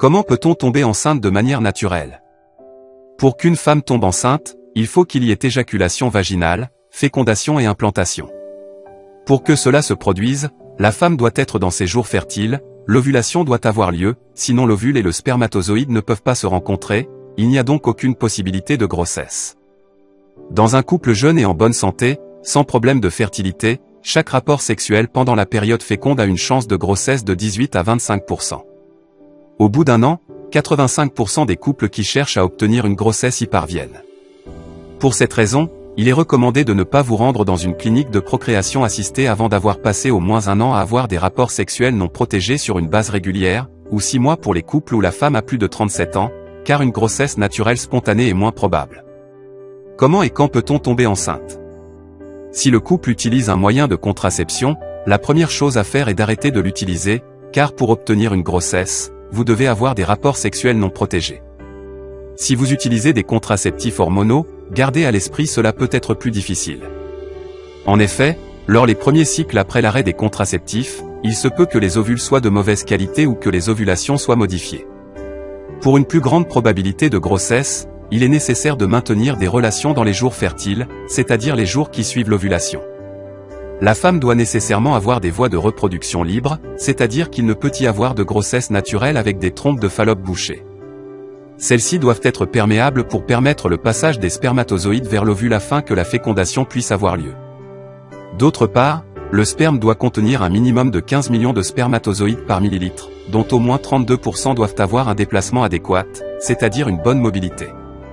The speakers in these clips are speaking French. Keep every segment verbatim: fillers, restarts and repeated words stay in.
Comment peut-on tomber enceinte de manière naturelle? Pour qu'une femme tombe enceinte, il faut qu'il y ait éjaculation vaginale, fécondation et implantation. Pour que cela se produise, la femme doit être dans ses jours fertiles, l'ovulation doit avoir lieu, sinon l'ovule et le spermatozoïde ne peuvent pas se rencontrer, il n'y a donc aucune possibilité de grossesse. Dans un couple jeune et en bonne santé, sans problème de fertilité, chaque rapport sexuel pendant la période féconde a une chance de grossesse de dix-huit à vingt-cinq pour cent. Au bout d'un an, quatre-vingt-cinq pour cent des couples qui cherchent à obtenir une grossesse y parviennent. Pour cette raison, il est recommandé de ne pas vous rendre dans une clinique de procréation assistée avant d'avoir passé au moins un an à avoir des rapports sexuels non protégés sur une base régulière, ou six mois pour les couples où la femme a plus de trente-sept ans, car une grossesse naturelle spontanée est moins probable. Comment et quand peut-on tomber enceinte? Si le couple utilise un moyen de contraception, la première chose à faire est d'arrêter de l'utiliser, car pour obtenir une grossesse, vous devez avoir des rapports sexuels non protégés. Si vous utilisez des contraceptifs hormonaux, gardez à l'esprit cela peut être plus difficile. En effet, lors les premiers cycles après l'arrêt des contraceptifs, il se peut que les ovules soient de mauvaise qualité ou que les ovulations soient modifiées. Pour une plus grande probabilité de grossesse, il est nécessaire de maintenir des relations dans les jours fertiles, c'est-à-dire les jours qui suivent l'ovulation. La femme doit nécessairement avoir des voies de reproduction libres, c'est-à-dire qu'il ne peut y avoir de grossesse naturelle avec des trompes de Fallope bouchées. Celles-ci doivent être perméables pour permettre le passage des spermatozoïdes vers l'ovule afin que la fécondation puisse avoir lieu. D'autre part, le sperme doit contenir un minimum de quinze millions de spermatozoïdes par millilitre, dont au moins trente-deux pour cent doivent avoir un déplacement adéquat, c'est-à-dire une bonne mobilité.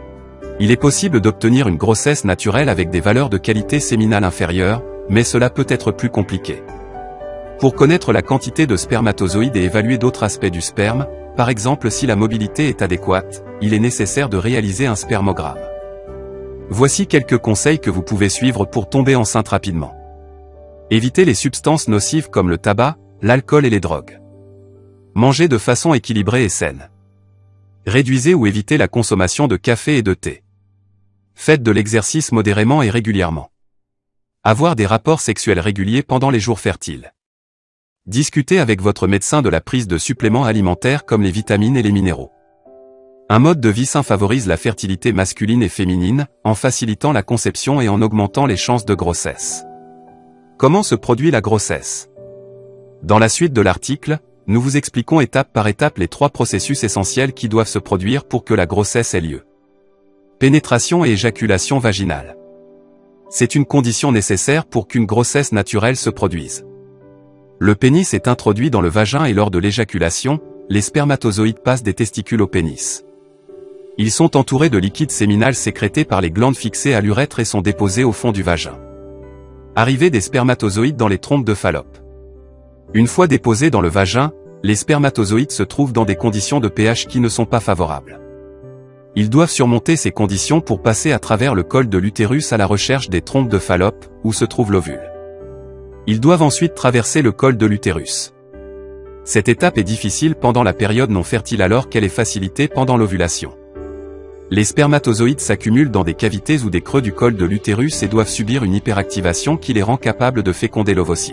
Il est possible d'obtenir une grossesse naturelle avec des valeurs de qualité séminale inférieures, mais cela peut être plus compliqué. Pour connaître la quantité de spermatozoïdes et évaluer d'autres aspects du sperme, par exemple si la mobilité est adéquate, il est nécessaire de réaliser un spermogramme. Voici quelques conseils que vous pouvez suivre pour tomber enceinte rapidement. Évitez les substances nocives comme le tabac, l'alcool et les drogues. Mangez de façon équilibrée et saine. Réduisez ou évitez la consommation de café et de thé. Faites de l'exercice modérément et régulièrement. Avoir des rapports sexuels réguliers pendant les jours fertiles. Discutez avec votre médecin de la prise de suppléments alimentaires comme les vitamines et les minéraux. Un mode de vie sain favorise la fertilité masculine et féminine, en facilitant la conception et en augmentant les chances de grossesse. Comment se produit la grossesse? Dans la suite de l'article, nous vous expliquons étape par étape les trois processus essentiels qui doivent se produire pour que la grossesse ait lieu. Pénétration et éjaculation vaginale. C'est une condition nécessaire pour qu'une grossesse naturelle se produise. Le pénis est introduit dans le vagin et lors de l'éjaculation, les spermatozoïdes passent des testicules au pénis. Ils sont entourés de liquide séminal sécrété par les glandes fixées à l'urètre et sont déposés au fond du vagin. Arrivée des spermatozoïdes dans les trompes de Fallope. Une fois déposés dans le vagin, les spermatozoïdes se trouvent dans des conditions de pH qui ne sont pas favorables. Ils doivent surmonter ces conditions pour passer à travers le col de l'utérus à la recherche des trompes de Fallope, où se trouve l'ovule. Ils doivent ensuite traverser le col de l'utérus. Cette étape est difficile pendant la période non fertile alors qu'elle est facilitée pendant l'ovulation. Les spermatozoïdes s'accumulent dans des cavités ou des creux du col de l'utérus et doivent subir une hyperactivation qui les rend capables de féconder l'ovocyte.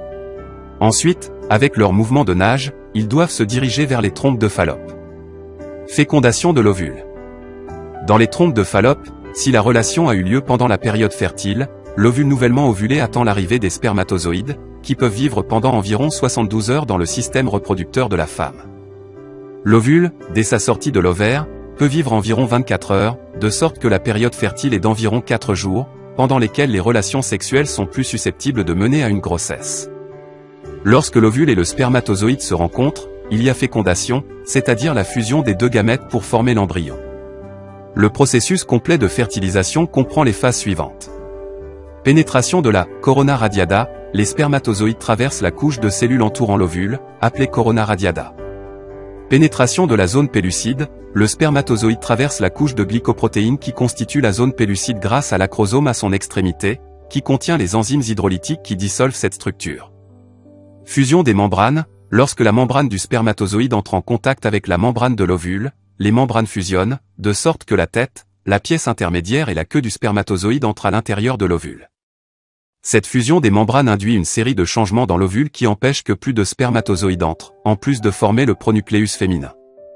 Ensuite, avec leur mouvement de nage, ils doivent se diriger vers les trompes de Fallope. Fécondation de l'ovule. Dans les trompes de Fallope, si la relation a eu lieu pendant la période fertile, l'ovule nouvellement ovulé attend l'arrivée des spermatozoïdes, qui peuvent vivre pendant environ soixante-douze heures dans le système reproducteur de la femme. L'ovule, dès sa sortie de l'ovaire, peut vivre environ vingt-quatre heures, de sorte que la période fertile est d'environ quatre jours, pendant lesquels les relations sexuelles sont plus susceptibles de mener à une grossesse. Lorsque l'ovule et le spermatozoïde se rencontrent, il y a fécondation, c'est-à-dire la fusion des deux gamètes pour former l'embryon. Le processus complet de fertilisation comprend les phases suivantes. Pénétration de la corona radiata, les spermatozoïdes traversent la couche de cellules entourant l'ovule, appelée corona radiata. Pénétration de la zone pellucide, le spermatozoïde traverse la couche de glycoprotéines qui constitue la zone pellucide grâce à l'acrosome à son extrémité, qui contient les enzymes hydrolytiques qui dissolvent cette structure. Fusion des membranes, lorsque la membrane du spermatozoïde entre en contact avec la membrane de l'ovule, les membranes fusionnent, de sorte que la tête, la pièce intermédiaire et la queue du spermatozoïde entrent à l'intérieur de l'ovule. Cette fusion des membranes induit une série de changements dans l'ovule qui empêchent que plus de spermatozoïdes entrent, en plus de former le pronucléus féminin.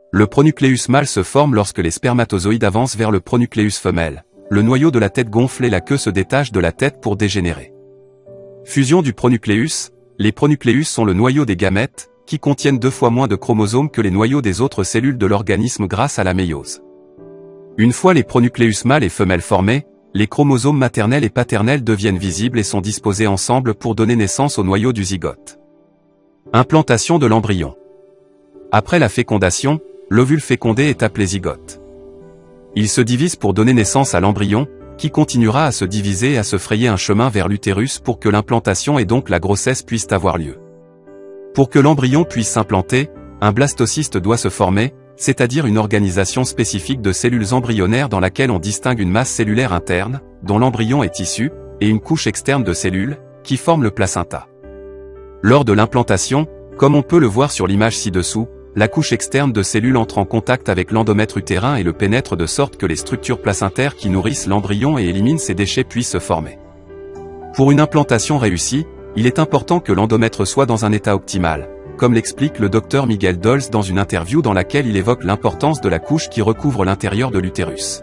Le pronucléus mâle se forme lorsque les spermatozoïdes avancent vers le pronucléus femelle. Le noyau de la tête gonfle et la queue se détache de la tête pour dégénérer. Fusion du pronucléus. Les pronucléus sont le noyau des gamètes, qui contiennent deux fois moins de chromosomes que les noyaux des autres cellules de l'organisme grâce à la méiose. Une fois les pronucléus mâles et femelles formés, les chromosomes maternels et paternels deviennent visibles et sont disposés ensemble pour donner naissance au noyau du zygote. Implantation de l'embryon. Après la fécondation, l'ovule fécondé est appelé zygote. Il se divise pour donner naissance à l'embryon, qui continuera à se diviser et à se frayer un chemin vers l'utérus pour que l'implantation et donc la grossesse puissent avoir lieu. Pour que l'embryon puisse s'implanter, un blastocyste doit se former, c'est-à-dire une organisation spécifique de cellules embryonnaires dans laquelle on distingue une masse cellulaire interne, dont l'embryon est issu, et une couche externe de cellules, qui forment le placenta. Lors de l'implantation, comme on peut le voir sur l'image ci-dessous, la couche externe de cellules entre en contact avec l'endomètre utérin et le pénètre de sorte que les structures placentaires qui nourrissent l'embryon et éliminent ces déchets puissent se former. Pour une implantation réussie, il est important que l'endomètre soit dans un état optimal, comme l'explique le docteur Miguel Dols dans une interview dans laquelle il évoque l'importance de la couche qui recouvre l'intérieur de l'utérus.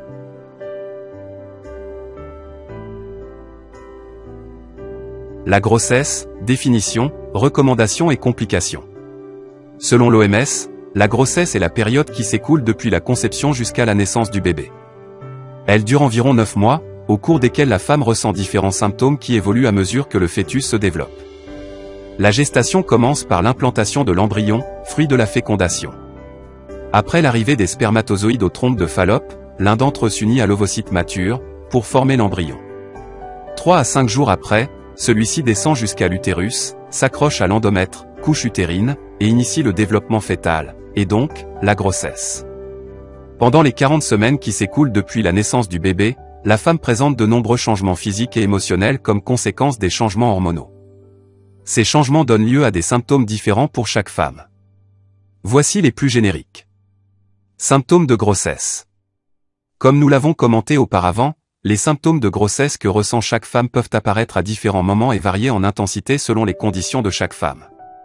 La grossesse, définition, recommandations et complications. Selon l'O M S, la grossesse est la période qui s'écoule depuis la conception jusqu'à la naissance du bébé. Elle dure environ neuf mois, au cours desquels la femme ressent différents symptômes qui évoluent à mesure que le fœtus se développe. La gestation commence par l'implantation de l'embryon, fruit de la fécondation. Après l'arrivée des spermatozoïdes aux trompes de Fallope, l'un d'entre eux s'unit à l'ovocyte mature, pour former l'embryon. Trois à cinq jours après, celui-ci descend jusqu'à l'utérus, s'accroche à l'endomètre, couche utérine, et initie le développement fœtal, et donc, la grossesse. Pendant les quarante semaines qui s'écoulent depuis la naissance du bébé, la femme présente de nombreux changements physiques et émotionnels comme conséquence des changements hormonaux. Ces changements donnent lieu à des symptômes différents pour chaque femme. Voici les plus génériques. Symptômes de grossesse. Comme nous l'avons commenté auparavant, les symptômes de grossesse que ressent chaque femme peuvent apparaître à différents moments et varier en intensité selon les conditions de chaque femme.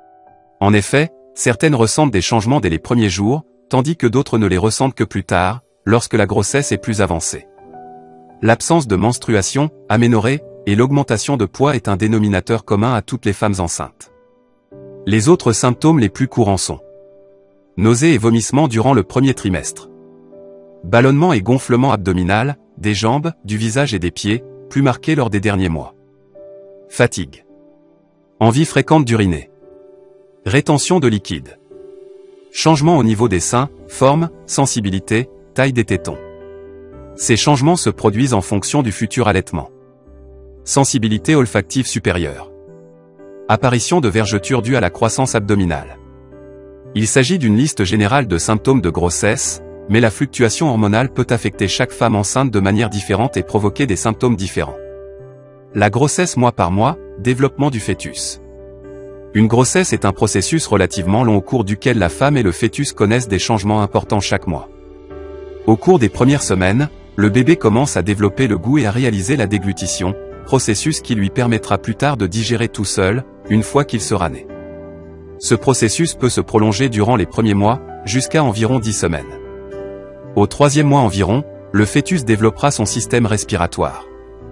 En effet, certaines ressentent des changements dès les premiers jours, tandis que d'autres ne les ressentent que plus tard, lorsque la grossesse est plus avancée. L'absence de menstruation, aménorrhée, et l'augmentation de poids est un dénominateur commun à toutes les femmes enceintes. Les autres symptômes les plus courants sont nausées et vomissements durant le premier trimestre, ballonnement et gonflement abdominal, des jambes, du visage et des pieds, plus marqués lors des derniers mois, fatigue, envie fréquente d'uriner, rétention de liquide, changement au niveau des seins, forme, sensibilité, taille des tétons. Ces changements se produisent en fonction du futur allaitement. Sensibilité olfactive supérieure. Apparition de vergetures dues à la croissance abdominale. Il s'agit d'une liste générale de symptômes de grossesse, mais la fluctuation hormonale peut affecter chaque femme enceinte de manière différente et provoquer des symptômes différents. La grossesse mois par mois, développement du fœtus. Une grossesse est un processus relativement long au cours duquel la femme et le fœtus connaissent des changements importants chaque mois. Au cours des premières semaines, le bébé commence à développer le goût et à réaliser la déglutition, processus qui lui permettra plus tard de digérer tout seul, une fois qu'il sera né. Ce processus peut se prolonger durant les premiers mois, jusqu'à environ dix semaines. Au troisième mois environ, le fœtus développera son système respiratoire.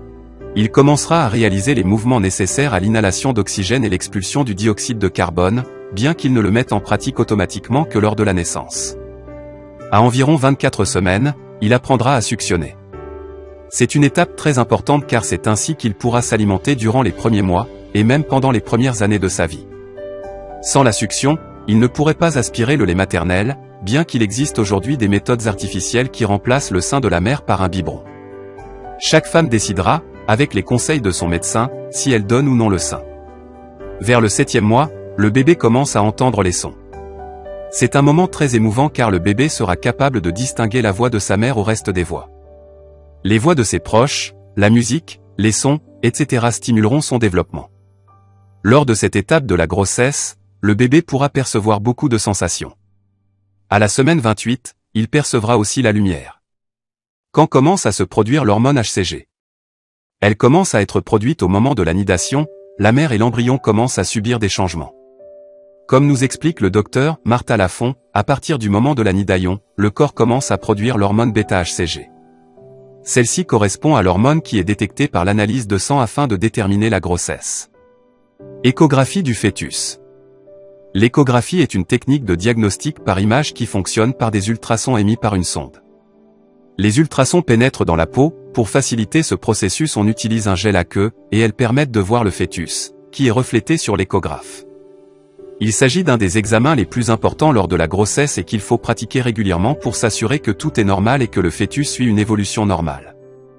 Il commencera à réaliser les mouvements nécessaires à l'inhalation d'oxygène et l'expulsion du dioxyde de carbone, bien qu'il ne le mette en pratique automatiquement que lors de la naissance. À environ vingt-quatre semaines, il apprendra à suctionner. C'est une étape très importante car c'est ainsi qu'il pourra s'alimenter durant les premiers mois, et même pendant les premières années de sa vie. Sans la succion, il ne pourrait pas aspirer le lait maternel, bien qu'il existe aujourd'hui des méthodes artificielles qui remplacent le sein de la mère par un biberon. Chaque femme décidera, avec les conseils de son médecin, si elle donne ou non le sein. Vers le septième mois, le bébé commence à entendre les sons. C'est un moment très émouvant car le bébé sera capable de distinguer la voix de sa mère au reste des voix. Les voix de ses proches, la musique, les sons, et cetera stimuleront son développement. Lors de cette étape de la grossesse, le bébé pourra percevoir beaucoup de sensations. À la semaine vingt-huit, il percevra aussi la lumière. Quand commence à se produire l'hormone H C G? Elle commence à être produite au moment de la nidation, la mère et l'embryon commencent à subir des changements. Comme nous explique le docteur Martha Lafont, à partir du moment de la nidaïon, le corps commence à produire l'hormone bêta-H C G. Celle-ci correspond à l'hormone qui est détectée par l'analyse de sang afin de déterminer la grossesse. Échographie du fœtus. L'échographie est une technique de diagnostic par image qui fonctionne par des ultrasons émis par une sonde. Les ultrasons pénètrent dans la peau. Pour faciliter ce processus, on utilise un gel à queue, et elles permettent de voir le fœtus, qui est reflété sur l'échographe. Il s'agit d'un des examens les plus importants lors de la grossesse et qu'il faut pratiquer régulièrement pour s'assurer que tout est normal et que le fœtus suit une évolution normale.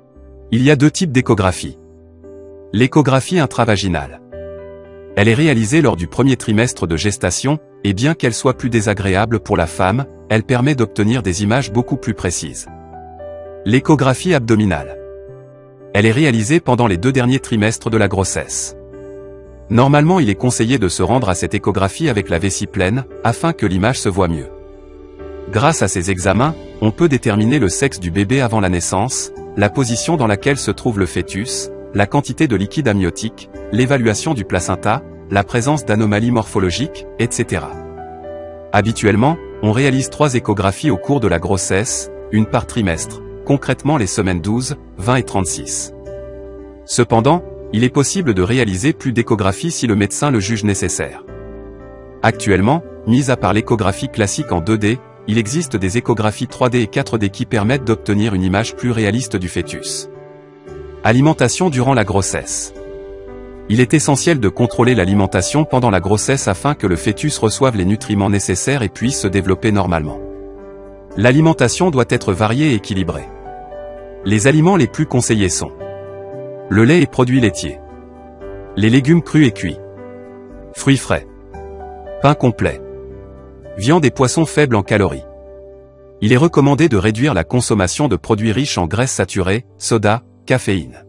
Il y a deux types d'échographie. L'échographie intravaginale. Elle est réalisée lors du premier trimestre de gestation, et bien qu'elle soit plus désagréable pour la femme, elle permet d'obtenir des images beaucoup plus précises. L'échographie abdominale. Elle est réalisée pendant les deux derniers trimestres de la grossesse. Normalement, il est conseillé de se rendre à cette échographie avec la vessie pleine, afin que l'image se voie mieux. Grâce à ces examens, on peut déterminer le sexe du bébé avant la naissance, la position dans laquelle se trouve le fœtus, la quantité de liquide amniotique, l'évaluation du placenta, la présence d'anomalies morphologiques, et cetera. Habituellement, on réalise trois échographies au cours de la grossesse, une par trimestre, concrètement les semaines douze, vingt et trente-six. Cependant, il est possible de réaliser plus d'échographies si le médecin le juge nécessaire. Actuellement, mis à part l'échographie classique en deux D, il existe des échographies trois D et quatre D qui permettent d'obtenir une image plus réaliste du fœtus. Alimentation durant la grossesse. Il est essentiel de contrôler l'alimentation pendant la grossesse afin que le fœtus reçoive les nutriments nécessaires et puisse se développer normalement. L'alimentation doit être variée et équilibrée. Les aliments les plus conseillés sont le lait et produits laitiers, les légumes crus et cuits, fruits frais, pain complet, viande et poissons faibles en calories. Il est recommandé de réduire la consommation de produits riches en graisses saturées, soda, caféine.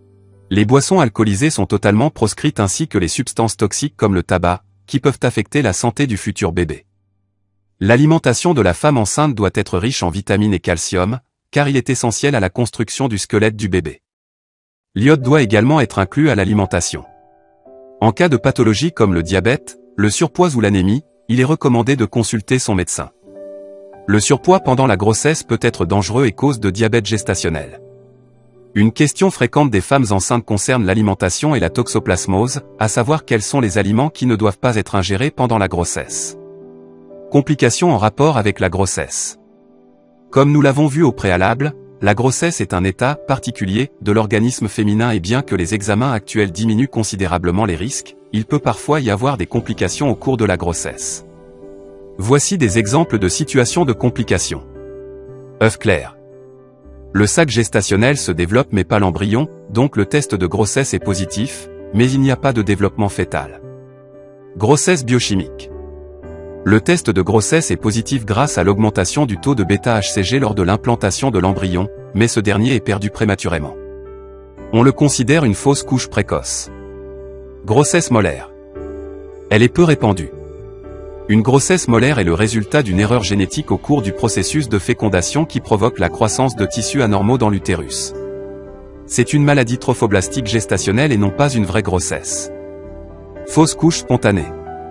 Les boissons alcoolisées sont totalement proscrites ainsi que les substances toxiques comme le tabac, qui peuvent affecter la santé du futur bébé. L'alimentation de la femme enceinte doit être riche en vitamines et calcium, car il est essentiel à la construction du squelette du bébé. L'iode doit également être inclus à l'alimentation. En cas de pathologie comme le diabète, le surpoids ou l'anémie, il est recommandé de consulter son médecin. Le surpoids pendant la grossesse peut être dangereux et cause de diabète gestationnel. Une question fréquente des femmes enceintes concerne l'alimentation et la toxoplasmose, à savoir quels sont les aliments qui ne doivent pas être ingérés pendant la grossesse. Complications en rapport avec la grossesse. Comme nous l'avons vu au préalable, la grossesse est un état particulier de l'organisme féminin et bien que les examens actuels diminuent considérablement les risques, il peut parfois y avoir des complications au cours de la grossesse. Voici des exemples de situations de complications. œuf clair. Le sac gestationnel se développe mais pas l'embryon, donc le test de grossesse est positif, mais il n'y a pas de développement fœtal. Grossesse biochimique. Le test de grossesse est positif grâce à l'augmentation du taux de bêta-H C G lors de l'implantation de l'embryon, mais ce dernier est perdu prématurément. On le considère une fausse couche précoce. Grossesse molaire. Elle est peu répandue. Une grossesse molaire est le résultat d'une erreur génétique au cours du processus de fécondation qui provoque la croissance de tissus anormaux dans l'utérus. C'est une maladie trophoblastique gestationnelle et non pas une vraie grossesse. Fausse couche spontanée.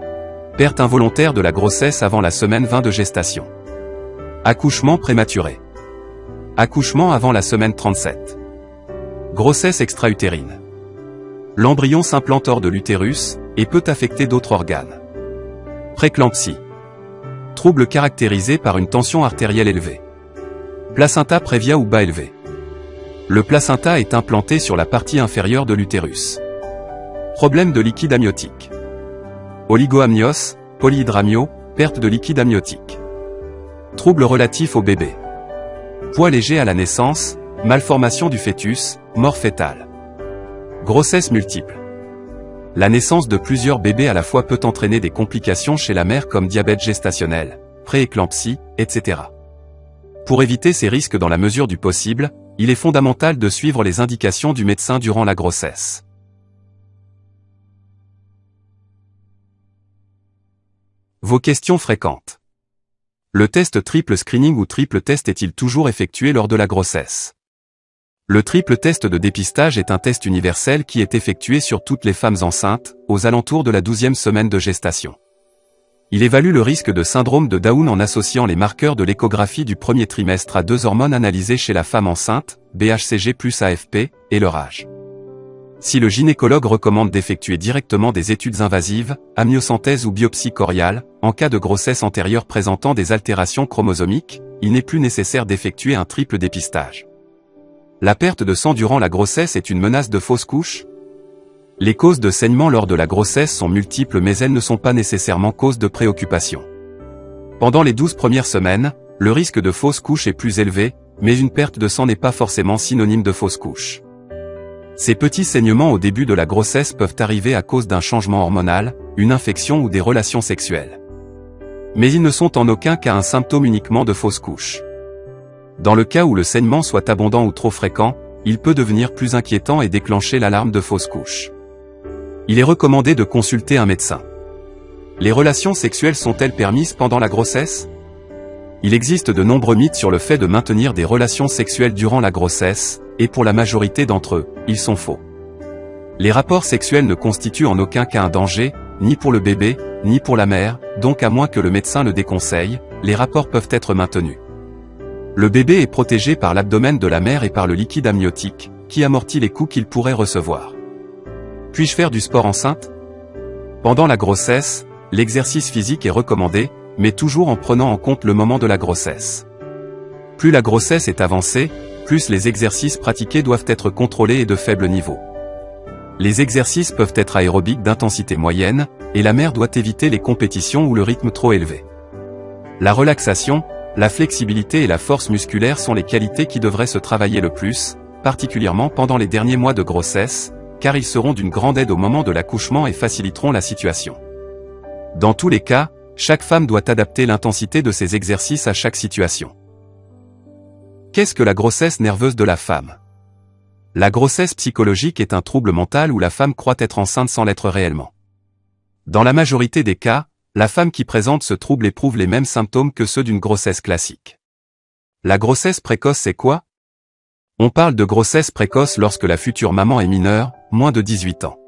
Perte involontaire de la grossesse avant la semaine vingt de gestation. Accouchement prématuré. Accouchement avant la semaine trente-sept. Grossesse extra-utérine. L'embryon s'implante hors de l'utérus, et peut affecter d'autres organes. Préclampsie. Trouble caractérisé par une tension artérielle élevée. Placenta prévia ou bas élevé. Le placenta est implanté sur la partie inférieure de l'utérus. Problème de liquide amniotique. Oligoamnios, polyhydramio, perte de liquide amniotique. Troubles relatifs au bébé. Poids léger à la naissance, malformation du fœtus, mort fœtale. Grossesse multiple. La naissance de plusieurs bébés à la fois peut entraîner des complications chez la mère comme diabète gestationnel, prééclampsie, et cetera. Pour éviter ces risques dans la mesure du possible, il est fondamental de suivre les indications du médecin durant la grossesse. Vos questions fréquentes. Le test triple screening ou triple test est-il toujours effectué lors de la grossesse? Le triple test de dépistage est un test universel qui est effectué sur toutes les femmes enceintes, aux alentours de la douzième semaine de gestation. Il évalue le risque de syndrome de Down en associant les marqueurs de l'échographie du premier trimestre à deux hormones analysées chez la femme enceinte, B H C G plus A F P, et leur âge. Si le gynécologue recommande d'effectuer directement des études invasives, amniosynthèse ou biopsie choriale, en cas de grossesse antérieure présentant des altérations chromosomiques, il n'est plus nécessaire d'effectuer un triple dépistage. La perte de sang durant la grossesse est une menace de fausse couche? Les causes de saignement lors de la grossesse sont multiples mais elles ne sont pas nécessairement causes de préoccupation. Pendant les douze premières semaines, le risque de fausse couche est plus élevé, mais une perte de sang n'est pas forcément synonyme de fausse couche. Ces petits saignements au début de la grossesse peuvent arriver à cause d'un changement hormonal, une infection ou des relations sexuelles. Mais ils ne sont en aucun cas un symptôme uniquement de fausse couche. Dans le cas où le saignement soit abondant ou trop fréquent, il peut devenir plus inquiétant et déclencher l'alarme de fausse couche. Il est recommandé de consulter un médecin. Les relations sexuelles sont-elles permises pendant la grossesse? Il existe de nombreux mythes sur le fait de maintenir des relations sexuelles durant la grossesse, et pour la majorité d'entre eux, ils sont faux. Les rapports sexuels ne constituent en aucun cas un danger, ni pour le bébé, ni pour la mère, donc à moins que le médecin le déconseille, les rapports peuvent être maintenus. Le bébé est protégé par l'abdomen de la mère et par le liquide amniotique, qui amortit les coups qu'il pourrait recevoir. Puis-je faire du sport enceinte? Pendant la grossesse, l'exercice physique est recommandé, mais toujours en prenant en compte le moment de la grossesse. Plus la grossesse est avancée, plus les exercices pratiqués doivent être contrôlés et de faible niveau. Les exercices peuvent être aérobiques d'intensité moyenne, et la mère doit éviter les compétitions ou le rythme trop élevé. La relaxation, la flexibilité et la force musculaire sont les qualités qui devraient se travailler le plus, particulièrement pendant les derniers mois de grossesse, car ils seront d'une grande aide au moment de l'accouchement et faciliteront la situation. Dans tous les cas, chaque femme doit adapter l'intensité de ses exercices à chaque situation. Qu'est-ce que la grossesse nerveuse de la femme? La grossesse psychologique est un trouble mental où la femme croit être enceinte sans l'être réellement. Dans la majorité des cas, la femme qui présente ce trouble éprouve les mêmes symptômes que ceux d'une grossesse classique. La grossesse précoce c'est quoi? On parle de grossesse précoce lorsque la future maman est mineure, moins de dix-huit ans.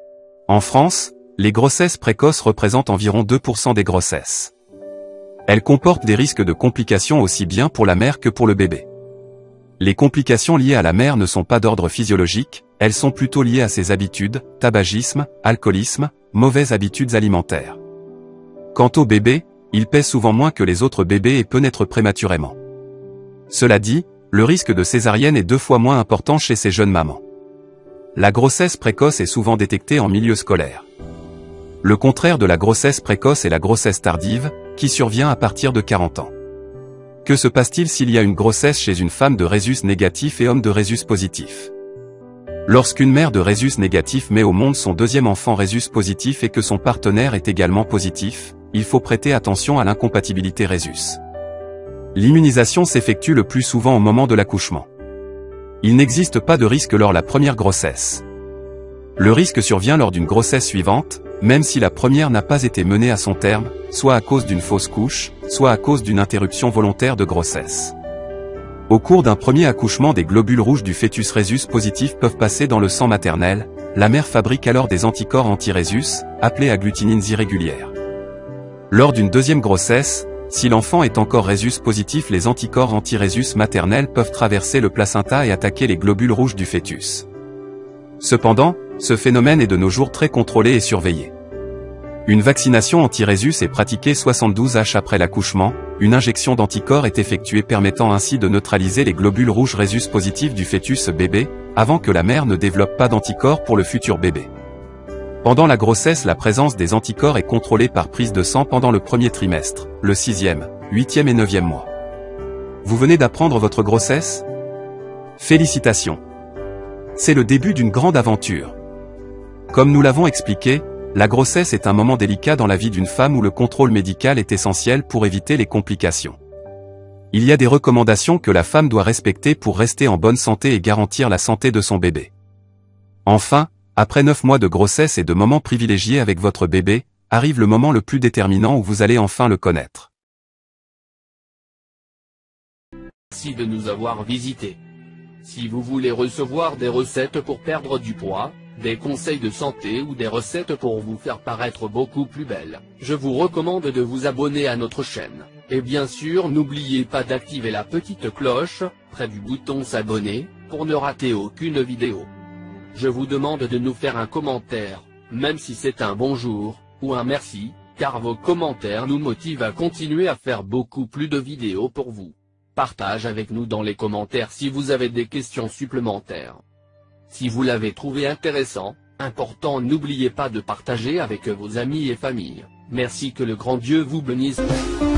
En France, les grossesses précoces représentent environ deux pour cent des grossesses. Elles comportent des risques de complications aussi bien pour la mère que pour le bébé. Les complications liées à la mère ne sont pas d'ordre physiologique, elles sont plutôt liées à ses habitudes, tabagisme, alcoolisme, mauvaises habitudes alimentaires. Quant au bébé, il pèse souvent moins que les autres bébés et peut naître prématurément. Cela dit, le risque de césarienne est deux fois moins important chez ces jeunes mamans. La grossesse précoce est souvent détectée en milieu scolaire. Le contraire de la grossesse précoce est la grossesse tardive, qui survient à partir de quarante ans. Que se passe-t-il s'il y a une grossesse chez une femme de rhésus négatif et homme de rhésus positif? Lorsqu'une mère de rhésus négatif met au monde son deuxième enfant rhésus positif et que son partenaire est également positif, il faut prêter attention à l'incompatibilité rhésus. L'immunisation s'effectue le plus souvent au moment de l'accouchement. Il n'existe pas de risque lors de la première grossesse. Le risque survient lors d'une grossesse suivante, même si la première n'a pas été menée à son terme, soit à cause d'une fausse couche, soit à cause d'une interruption volontaire de grossesse. Au cours d'un premier accouchement, des globules rouges du fœtus rhésus positif peuvent passer dans le sang maternel, la mère fabrique alors des anticorps anti-rhésus, appelés agglutinines irrégulières. Lors d'une deuxième grossesse, si l'enfant est encore rhésus positif, les anticorps anti-rhésus maternels peuvent traverser le placenta et attaquer les globules rouges du fœtus. Cependant, ce phénomène est de nos jours très contrôlé et surveillé. Une vaccination anti-rhésus est pratiquée soixante-douze heures après l'accouchement, une injection d'anticorps est effectuée permettant ainsi de neutraliser les globules rouges rhésus positifs du fœtus bébé, avant que la mère ne développe pas d'anticorps pour le futur bébé. Pendant la grossesse, la présence des anticorps est contrôlée par prise de sang pendant le premier trimestre, le sixième, huitième et neuvième mois. Vous venez d'apprendre votre grossesse? Félicitations! C'est le début d'une grande aventure. Comme nous l'avons expliqué, la grossesse est un moment délicat dans la vie d'une femme où le contrôle médical est essentiel pour éviter les complications. Il y a des recommandations que la femme doit respecter pour rester en bonne santé et garantir la santé de son bébé. Enfin, après neuf mois de grossesse et de moments privilégiés avec votre bébé, arrive le moment le plus déterminant où vous allez enfin le connaître. Merci de nous avoir visités. Si vous voulez recevoir des recettes pour perdre du poids, des conseils de santé ou des recettes pour vous faire paraître beaucoup plus belle, je vous recommande de vous abonner à notre chaîne. Et bien sûr n'oubliez pas d'activer la petite cloche, près du bouton s'abonner, pour ne rater aucune vidéo. Je vous demande de nous faire un commentaire, même si c'est un bonjour, ou un merci, car vos commentaires nous motivent à continuer à faire beaucoup plus de vidéos pour vous. Partage avec nous dans les commentaires si vous avez des questions supplémentaires. Si vous l'avez trouvé intéressant, important, n'oubliez pas de partager avec vos amis et familles. Merci, que le grand Dieu vous bénisse.